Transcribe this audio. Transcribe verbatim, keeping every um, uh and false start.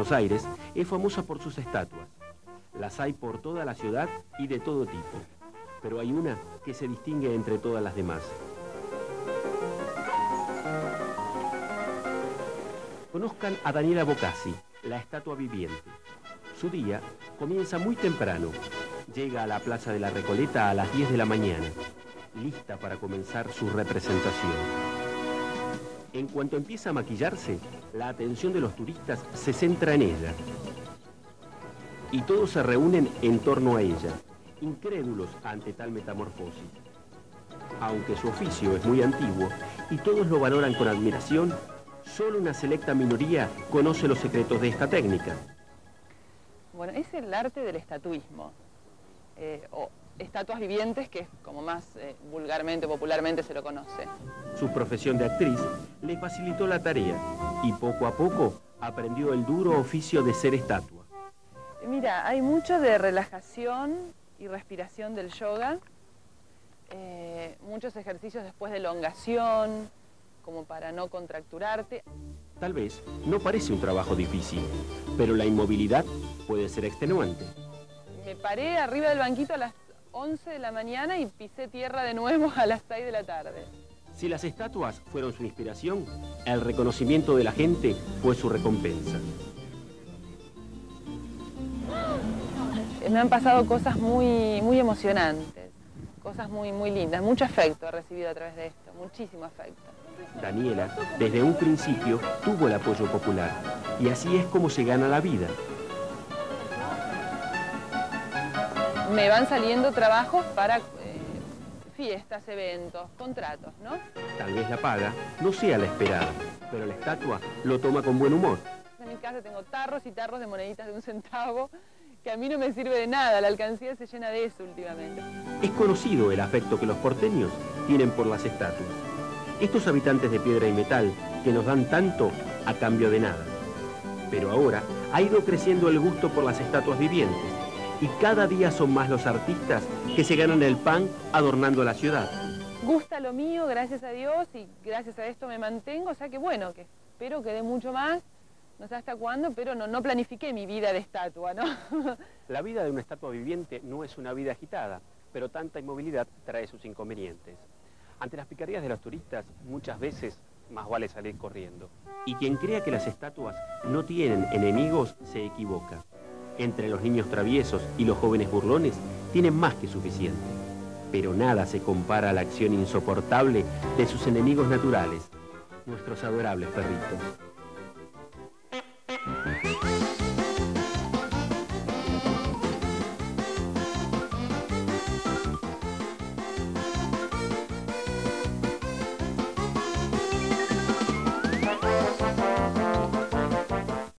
Buenos Aires es famosa por sus estatuas. Las hay por toda la ciudad y de todo tipo, pero hay una que se distingue entre todas las demás. Conozcan a Daniela Boccasi, la estatua viviente. Su día comienza muy temprano. Llega a la Plaza de la Recoleta a las diez de la mañana, lista para comenzar su representación. En cuanto empieza a maquillarse, la atención de los turistas se centra en ella. Y todos se reúnen en torno a ella, incrédulos ante tal metamorfosis. Aunque su oficio es muy antiguo y todos lo valoran con admiración, solo una selecta minoría conoce los secretos de esta técnica. Bueno, es el arte del estatuismo, eh, o estatuas vivientes, que es como más eh, vulgarmente, popularmente se lo conoce. Su profesión de actriz le facilitó la tarea y poco a poco aprendió el duro oficio de ser estatua. Mira, hay mucho de relajación y respiración del yoga, eh, muchos ejercicios después de elongación, como para no contracturarte. Tal vez no parece un trabajo difícil, pero la inmovilidad puede ser extenuante. Me paré arriba del banquito a las once de la mañana y pisé tierra de nuevo a las seis de la tarde. Si las estatuas fueron su inspiración, el reconocimiento de la gente fue su recompensa. Me han pasado cosas muy, muy emocionantes, cosas muy, muy lindas. Mucho afecto he recibido a través de esto, muchísimo afecto. Daniela, desde un principio, tuvo el apoyo popular, y así es como se gana la vida. Me van saliendo trabajos para eh, fiestas, eventos, contratos, ¿no? Tal vez la paga no sea la esperada, pero la estatua lo toma con buen humor. En mi casa tengo tarros y tarros de moneditas de un centavo, que a mí no me sirve de nada, la alcancía se llena de eso últimamente. Es conocido el afecto que los porteños tienen por las estatuas. Estos habitantes de piedra y metal que nos dan tanto a cambio de nada. Pero ahora ha ido creciendo el gusto por las estatuas vivientes y cada día son más los artistas que se ganan el pan adornando la ciudad. Gusta lo mío, gracias a Dios, y gracias a esto me mantengo, o sea que bueno, que espero que dé mucho más, no sé hasta cuándo, pero no, no planifiqué mi vida de estatua, ¿no? La vida de una estatua viviente no es una vida agitada, pero tanta inmovilidad trae sus inconvenientes. Ante las picardías de los turistas, muchas veces más vale salir corriendo. Y quien crea que las estatuas no tienen enemigos, se equivoca. Entre los niños traviesos y los jóvenes burlones, tienen más que suficiente. Pero nada se compara a la acción insoportable de sus enemigos naturales, nuestros adorables perritos.